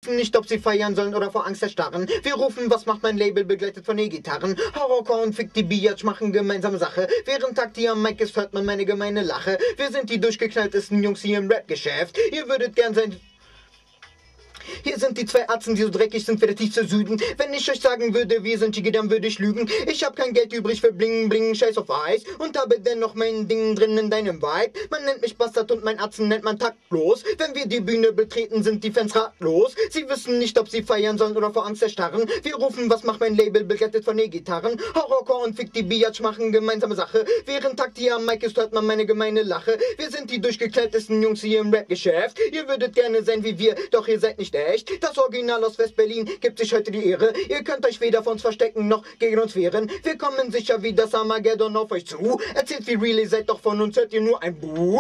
wissen nicht, ob sie feiern sollen oder vor Angst erstarren. Wir rufen, was macht mein Label, begleitet von E-Gitarren. Horrorcore und Fick die Biatch machen gemeinsame Sache. Während Takti am Mic ist, hört man meine gemeine Lache. Wir sind die durchgeknalltesten Jungs hier im Rap-Geschäft. Ihr würdet gern sein... Hier sind die zwei Atzen, die so dreckig sind wie der tiefste Süden. Wenn ich euch sagen würde, wir sind Jiggy, dann würde ich lügen. Ich hab kein Geld übrig für Bling Bling, Scheiß auf Eis. Und habe dennoch mein Ding drin in deinem Vibe. Man nennt mich Bastard und mein Atzen nennt man taktlos. Wenn wir die Bühne betreten, sind die Fans ratlos. Sie wissen nicht, ob sie feiern sollen oder vor Angst erstarren. Wir rufen, was macht mein Label, begleitet von E-Gitarren. Horrorcore und Fick die Biatch machen gemeinsame Sache. Während Takti am Mic ist, hört man meine gemeine Lache. Wir sind die durchgeknalltesten Jungs hier im Rap-Geschäft. Ihr würdet gerne sein wie wir, doch ihr seid nicht echt. Das Original aus West-Berlin gibt sich heute die Ehre. Ihr könnt euch weder vor uns verstecken noch gegen uns wehren. Wir kommen sicher wie das Armageddon auf euch zu. Erzählt wie real ihr seid, doch von uns hört ihr nur ein Buh.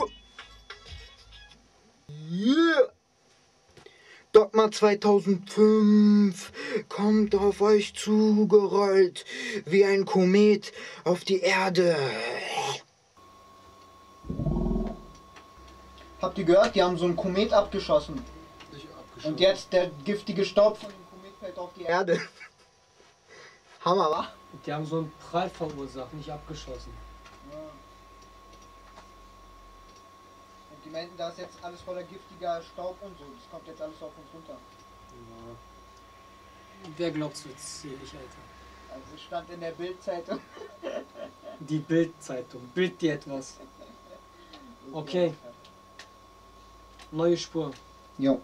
Yeah. Dogma 2005 kommt auf euch zugerollt wie ein Komet auf die Erde. Habt ihr gehört? Die haben so einen Komet abgeschossen. Und jetzt der giftige Staub von dem Komet fällt auf die Erde. Hammer, wa? Die haben so einen Prall verursacht, nicht abgeschossen. Ja. Und die meinten, da ist jetzt alles voller giftiger Staub und so. Das kommt jetzt alles auf uns runter. Ja. Wer glaubt's jetzt selig, Alter? Also es stand in der Bild-Zeitung. Die Bild-Zeitung. Bild dir etwas. Okay. Neue Spur. Jo.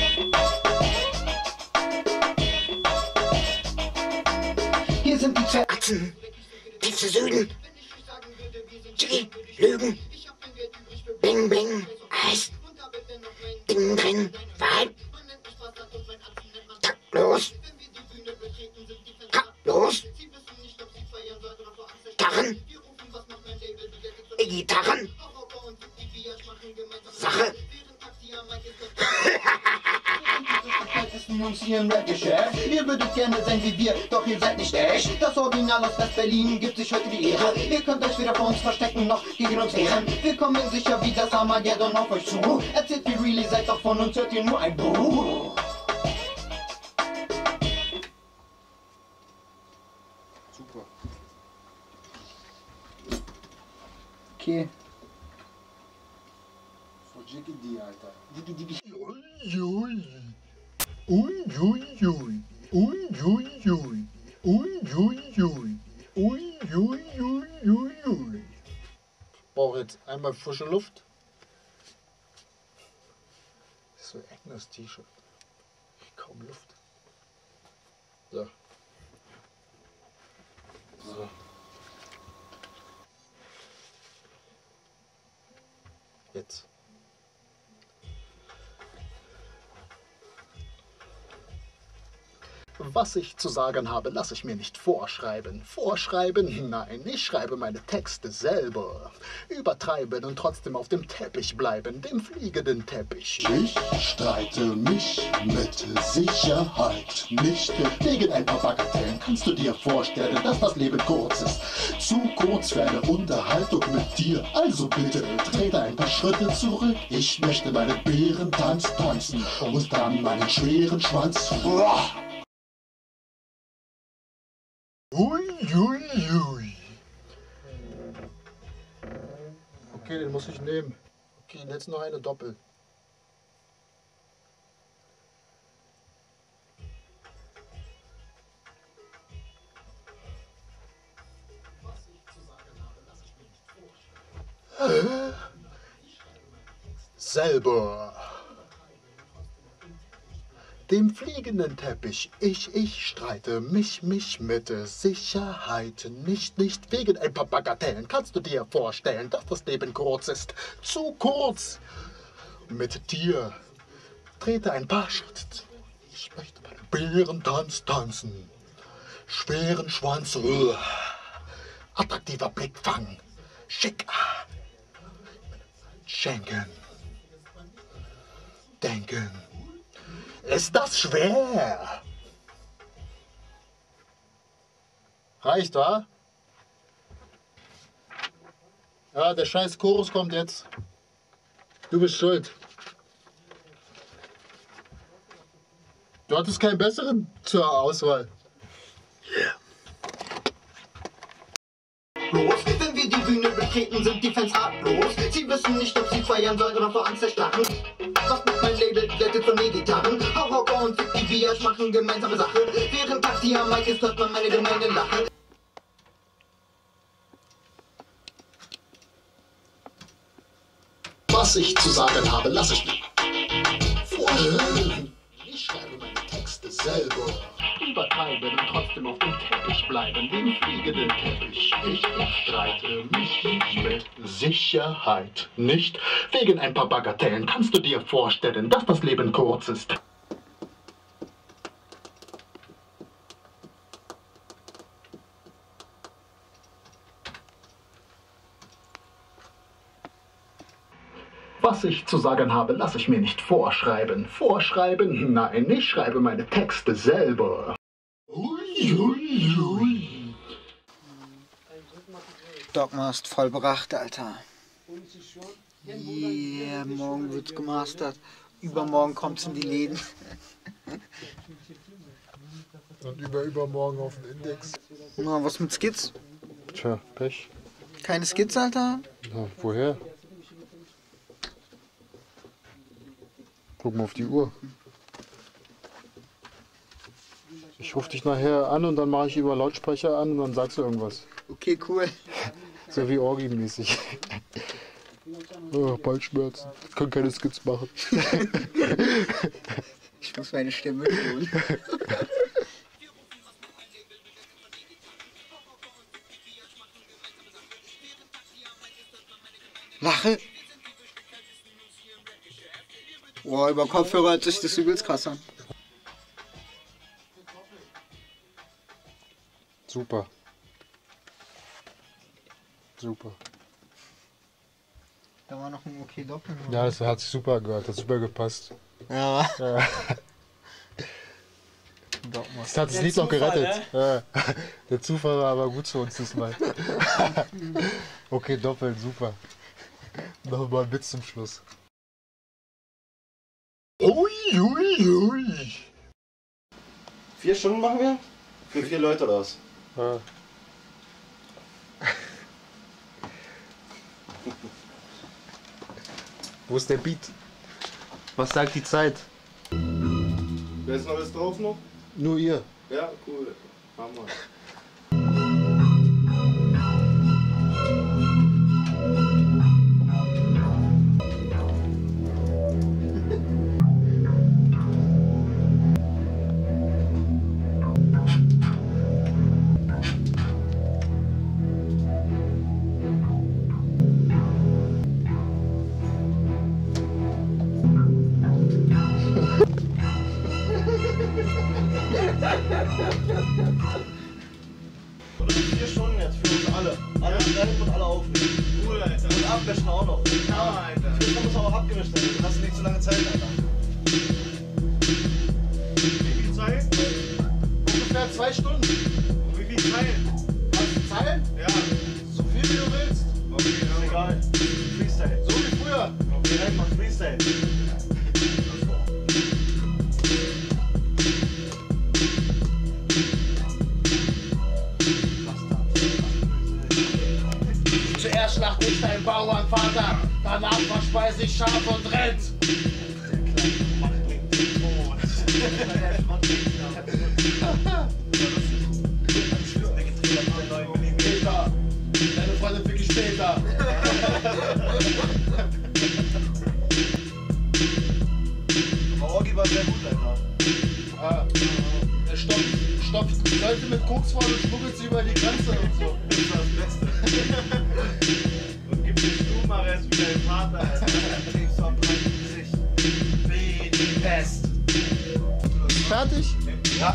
Hier sind die zwei Atzen. Tiefste Süden. Jiggy, Lügen. Bling, bling, Eis. Ding drin, Vibe. Taktlos. Taktlos. Gitarren. E-Gitarren. Sache. Jungs hier im Rap-Geschäft. Ihr würdet gerne sein wie wir, doch ihr seid nicht echt. Das Original aus West-Berlin gibt sich heute die Ehre. Ihr könnt euch weder vor uns verstecken noch gegen uns wehren. Wir kommen sicher wie das Armageddon auf euch zu. Erzählt wie real ihr seid, doch von uns hört ihr nur ein Buh. Super. Okay. So Jiggy D, Alter. Digi, digi. Ui, ui, ui, ui, ui, ui, ui, ui, ui, ui, ui, ui, ui. Ich brauche jetzt einmal frische Luft. So eng das T-Shirt. Kaum Luft. So. So. Jetzt. Was ich zu sagen habe, lasse ich mir nicht vorschreiben. Vorschreiben? Nein, ich schreibe meine Texte selber. Übertreiben und trotzdem auf dem Teppich bleiben, dem fliegenden Teppich. Ich streite mich mit Sicherheit nicht wegen ein paar Bagatellen. Kannst du dir vorstellen, dass das Leben kurz ist? Zu kurz für eine Unterhaltung mit dir. Also bitte, trete ein paar Schritte zurück. Ich möchte meinen Bärentanz tanzen und dann meinen schweren Schwanz. Ui, ui, ui. Okay, den muss ich nehmen. Okay, jetzt noch eine Doppel. Selber. Dem fliegenden Teppich, ich streite mich mit Sicherheit nicht wegen ein paar Bagatellen. Kannst du dir vorstellen, dass das Leben kurz ist? Zu kurz. Mit dir trete ein paar Schritte zu. Ich möchte meinen Bärentanz tanzen. Schweren Schwanz, attraktiver Blickfang, schick, schenken, denken. Ist das schwer? Reicht, wa? Ja, der scheiß Chorus kommt jetzt. Du bist schuld. Du hattest keinen besseren zur Auswahl. Bloß, wenn wir die Bühne betreten, sind die Fans arglos. Sie wissen nicht, ob sie feiern sollen oder vor Angst erstarren. Was macht mein Label, glättet von E-Gitarren? Rocker und Fick die Biatch machen gemeinsame Sache. Während Taxi am Mic ist, hört man meine gemeine Lache. Was ich zu sagen habe, lass ich nicht vorstellen. Ich schreibe meine Texte selber. Übertreiben und trotzdem auf dem Teppich bleiben, den fliegenden Teppich. Ich streite mich mit Sicherheit nicht. Wegen ein paar Bagatellen kannst du dir vorstellen, dass das Leben kurz ist. Was ich zu sagen habe, lasse ich mir nicht vorschreiben. Vorschreiben? Nein, ich schreibe meine Texte selber. Dogma ist vollbracht, Alter. Yeah, morgen wird's gemastert. Übermorgen kommt's in die Läden. Und übermorgen auf den Index. Na, was mit Skits? Tja, Pech. Keine Skits, Alter? Na, woher? Guck mal auf die Uhr. Ich rufe dich nachher an und dann mache ich über Lautsprecher an und dann sagst du irgendwas. Okay, cool. So wie Orgi-mäßig. Oh, Bauchschmerzen. Ich kann keine Skits machen. Ich muss meine Stimme tun. Lache. Boah, über Kopfhörer hört sich das übelst krass an. Super. Super. Da war noch ein okay Doppel. Ja, das hat sich super gehört, hat super gepasst. Ja. Ja. Das hat das Der Lied noch Zufall, gerettet. Ja. Der Zufall war aber gut für uns diesmal. Okay, doppelt, super. Noch mal ein Witz zum Schluss. Ui, ui, ui. 4 Stunden machen wir? Für 4 Leute oder was? Ja. Wo ist der Beat? Was sagt die Zeit? Wer ist noch alles drauf noch? Nur ihr. Ja, cool. Hammer. Und 4 Stunden jetzt für uns alle. Alle schreiben und alle aufnehmen. Cool, Alter. Und abwischen auch noch. Ja, Alter. Das muss auch abgemischt werden. Du hast nicht so lange Zeit, Alter. Wie viel Zeit? Ungefähr 2 Stunden. Und wie viel Zeilen? Was, Zeilen? Ja. So viel wie du willst. Okay, ist egal. Freestyle. So wie früher. Okay, direkt mal Freestyle. Zuerst schlacht ich dein Bauernvater, danach verspeise ich Schaf und Rind. Der kleine Mann bringt den Tod. Peter, deine Freundin fick ich später. Aber Orgi war sehr gut, Alter. Er stopft Leute mit Koks voll und schmuggelt sie über die Grenze und so. Das ist das Beste. Und gibt den Stubenarrest wie dein Vater, Alter. Tiefst am Gesicht. Wie die Pest. Fertig? Ja.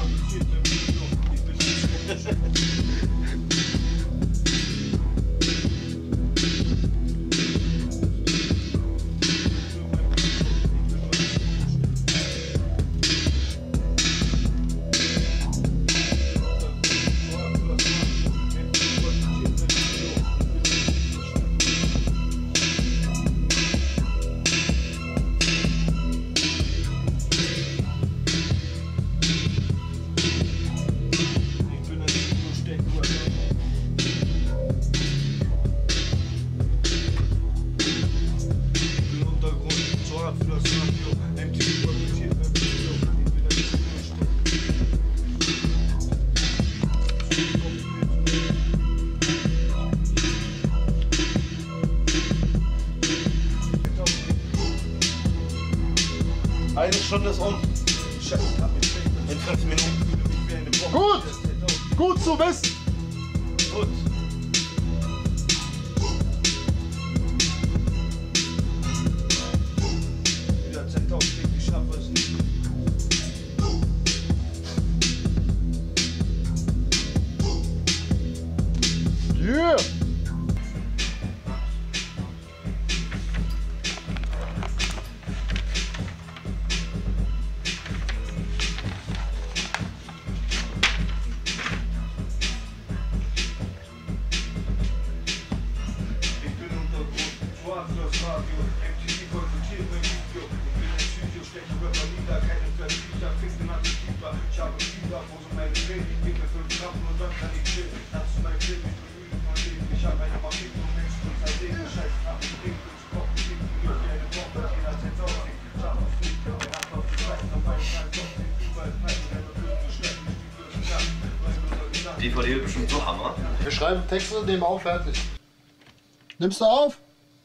Eine Stunde ist um. In 5 Minuten. Gut! Gut zu wissen! Gut. Wieder 10.000 Klick, ich schaffe es nicht. Yeah! Die DVD wird bestimmt so Hammer. Wir schreiben Texte, nehmen auch fertig. Nimmst du auf?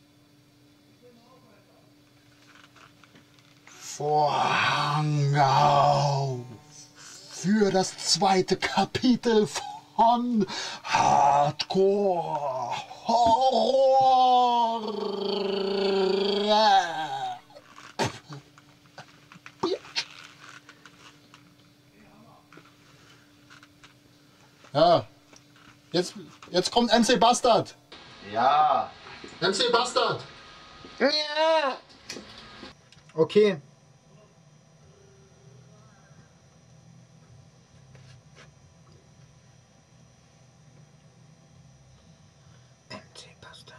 Vorhang auf für das zweite Kapitel von Hardcore Horror. Ja, jetzt kommt MC Bastard. Ja. MC Bastard. Ja. Okay. MC Bastard.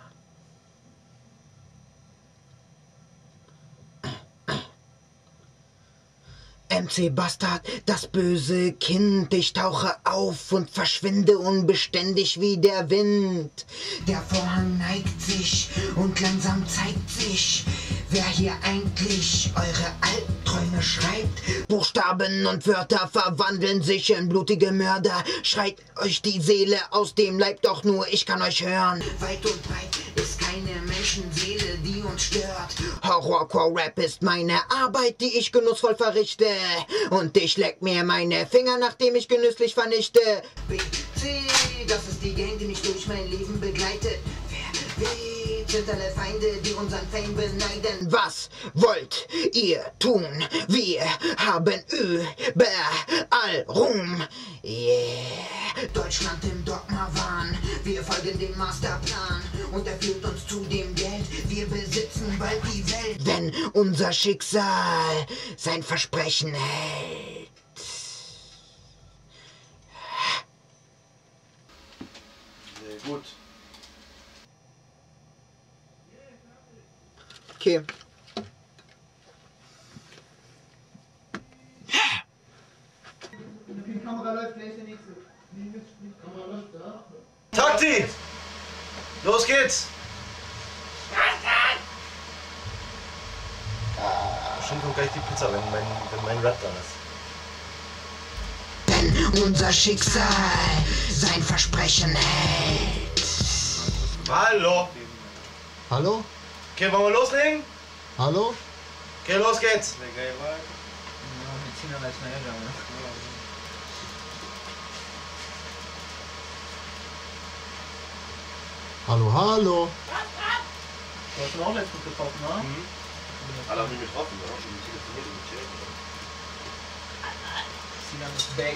MC Bastard, das böse Kind, ich tauche auf und verschwinde unbeständig wie der Wind. Der Vorhang neigt sich und langsam zeigt sich, wer hier eigentlich eure Albträume schreibt. Buchstaben und Wörter verwandeln sich in blutige Mörder. Schreit euch die Seele aus dem Leib, doch nur ich kann euch hören. Weit und breit ist keine Menschenseele, die uns stört. Horrorcore-Rap ist meine Arbeit, die ich genussvoll verrichte. Und ich leck mir meine Finger, nachdem ich genüsslich vernichte. B, C, das ist die Gang, die mich durch mein Leben begleitet. Wer sind alle Feinde, die unseren Fame beneiden. Was wollt ihr tun? Wir haben überall Ruhm. Yeah. Deutschland im Dogma-Wahn. Wir folgen dem Masterplan und er führt uns zu dem Geld. Wir besitzen bald die Welt. Wenn unser Schicksal sein Versprechen hält. Sehr gut. Okay. Die Kamera läuft, gleich der nächste. Kamera läuft, ja. Takti! Los geht's! Bestimmt kommt gleich die Pizza, wenn mein Rap da ist. Wenn unser Schicksal sein Versprechen hält. Hallo! Hallo? Okay, wollen wir loslegen? Hallo? Okay, los geht's! Hallo, hallo. Du hast ihn auch letztens getroffen, ne? Alle haben mich getroffen, ne? Schon telefoniert und gechillt. Sinan ist back.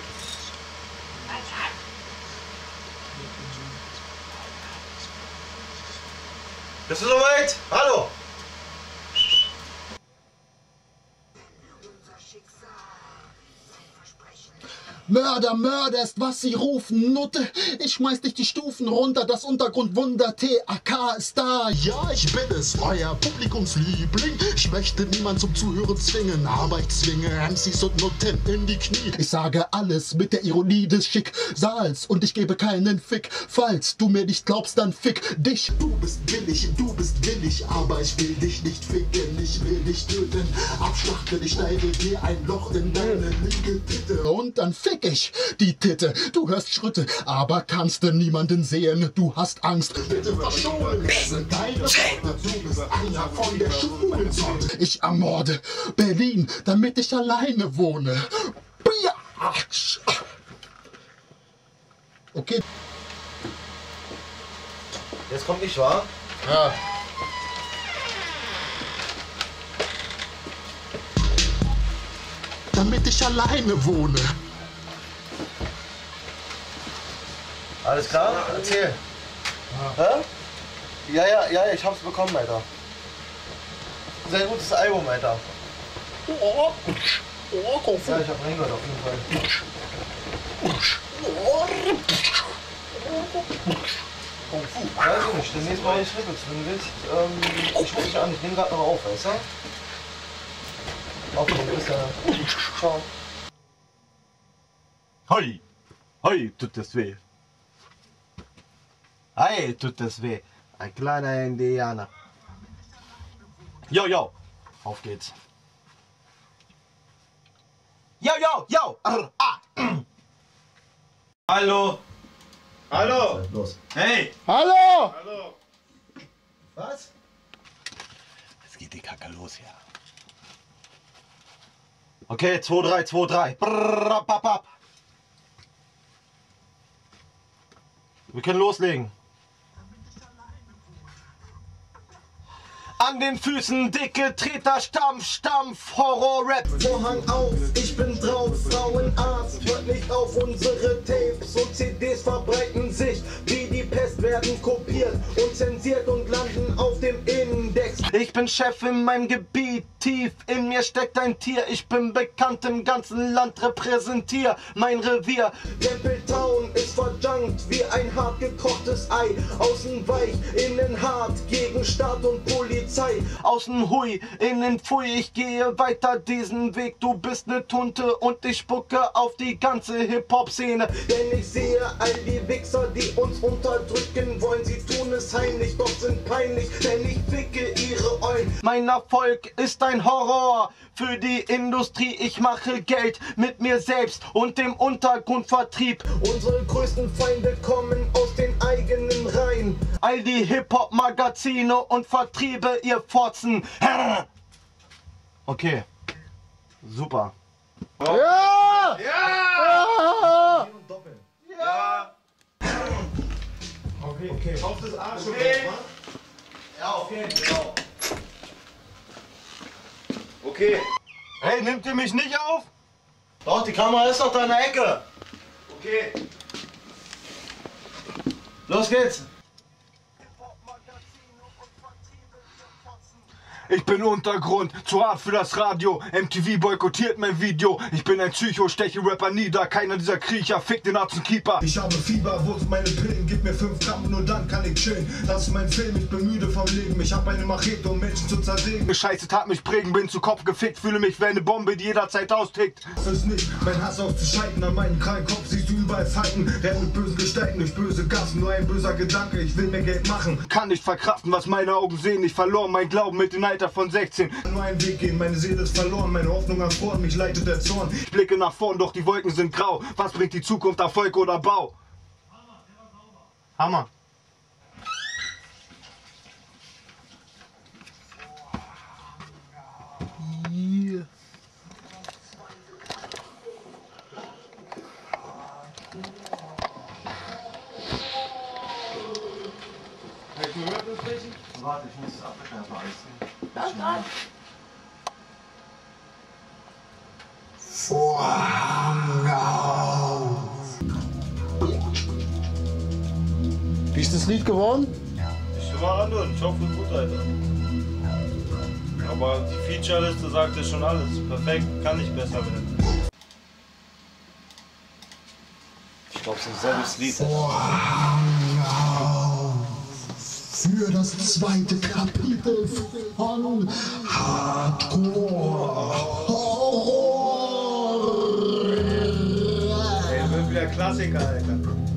Bist du soweit? Hallo! Mörder, Mörder ist, was sie rufen. Nutte, ich schmeiß dich die Stufen runter. Das Untergrundwunder TAK ist da. Ja, ich bin es, euer Publikumsliebling. Ich möchte niemand zum Zuhören zwingen, aber ich zwinge MCs und Nutten in die Knie. Ich sage alles mit der Ironie des Schicksals und ich gebe keinen Fick. Falls du mir nicht glaubst, dann fick dich. Du bist willig, aber ich will dich nicht ficken. Ich will dich töten, abschlachten, ich schneide dir ein Loch in deine linke Titte und dann fick fick ich die Titte. Du hörst Schritte, aber kannst du niemanden sehen. Du hast Angst. Bitte verschonen, das sind deine Worte. Du bist einer von der Schwulensorte. Ich ermorde Berlin, damit ich alleine wohne. Biatsch. Okay. Jetzt kommt nicht wahr? Ja. Damit ich alleine wohne. Alles klar? Erzähl. Hä? Ja, ich hab's bekommen, Alter. Sehr gutes Album, Alter. Oh, Kung Fu. Ja, ich hab reingehört auf jeden Fall. Kung Fu. Weiß ich nicht, demnächst brauche ich Rippels. Wenn du willst, ich rufe dich an, ich nehme gerade noch auf, weißt du? Okay, bis dann. Ciao. Hoi, hoi, tut das weh. Hey, tut das weh. Ein kleiner Indianer. Yo, yo, auf geht's. Yo, yo, yo, Hallo. Hallo! Los. Hey. Hallo! Hallo! Was? Jetzt geht die Kacke los hier. Okay, 2, 3, 2, 3. Brrr, ab, ab. Wir können loslegen. An den Füßen dicke Treter, Stampf, Stampf, Horror-Rap. Vorhang auf, ich bin drauf, Frauenarzt, hört nicht auf, unsere Tapes und CDs verbreiten sich, wie die Pest werden kopiert und zensiert und landen auf dem Index. Ich bin Chef in meinem Gebiet, tief in mir steckt ein Tier. Ich bin bekannt im ganzen Land, repräsentier mein Revier. Tempeltown ist verjunkt wie ein hart gekochtes Ei, außen weich, innen hart, gegen Staat und Polizei. Außen hui, innen pfui, ich gehe weiter diesen Weg. Du bist ne Tunte und ich spucke auf die ganze Hip-Hop-Szene. Denn ich sehe all die Wichser, die uns unterdrücken wollen. Sie tun es heimlich, doch sind peinlich, denn ich ficke ihre Eulen. Mein Erfolg ist ein Horror für die Industrie. Ich mache Geld mit mir selbst und dem Untergrundvertrieb. Unsere größten Feinde kommen aus den eigenen Reihen. All die Hip-Hop-Magazine und Vertriebe, ihr Fotzen. Okay, super. Ja! Ja! Ja! Ja! Okay. Auf das Arsch. Okay. Ja, okay, genau. Okay. Hey, nimmt ihr mich nicht auf? Doch, die Kamera ist doch da in der Ecke. Okay. Los geht's. Ich bin Untergrund, zu hart für das Radio. MTV boykottiert mein Video. Ich bin ein Psycho, steche Rapper nieder. Keiner dieser Kriecher fickt den Keeper. Ich habe Fieber, wo sind meine Pillen? Gib mir 5 Gramm, nur dann kann ich chillen. Das ist mein Film, ich bin müde vom Leben. Ich habe eine Machete, um Menschen zu zersägen. Scheiße tat mich prägen, bin zu Kopf gefickt. Fühle mich wie eine Bombe, die jederzeit austickt. Das ist nicht mein Hass aufzuschalten. An meinem kleinen Kopf siehst du überall Falten. Renn mit bösen Gestalten durch böse Gassen. Nur ein böser Gedanke, ich will mehr Geld machen. Kann nicht verkraften, was meine Augen sehen. Ich verlor mein Glauben mit dem Alter von 16. Nur einen Weg gehen, meine Seele ist verloren. Meine Hoffnung erfroren, mich leitet der Zorn. Ich blicke nach vorn, doch die Wolken sind grau. Was bringt die Zukunft, Erfolg oder Bau? Hammer. Yeah. Warte, ich muss das Abschärfer alles. Wie ist das Lied geworden? Ich mal anhören, ich hoffe gut, Alter. Aber die Featureliste sagt ja schon alles. Perfekt, kann nicht besser werden. Ich glaube, es ist ein selbes Lied. Für das zweite Kapitel von Hardcore Horror. Ey, wird wieder Klassiker, Alter.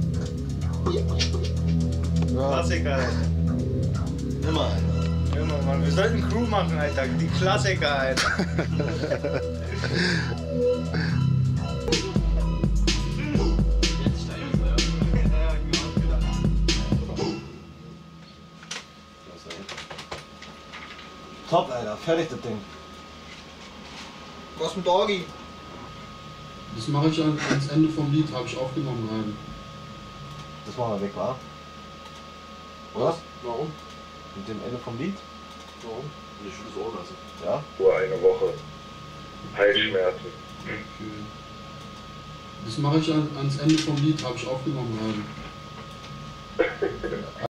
Klassiker, Alter. Immer, Alter. Immer, Mann. Wir sollten Crew machen, Alter. Die Klassiker, Alter. Top, Alter. Fertig das Ding. Was mit Orgi? Das mache ich ans Ende vom Lied, habe ich aufgenommen rein. Das machen wir weg, wa? Was? Warum? Mit dem Ende vom Lied? Warum? Ich will es auch lassen. Ja? Vor einer Woche. Halsschmerzen. Okay. Das mache ich ans Ende vom Lied, habe ich aufgenommen rein.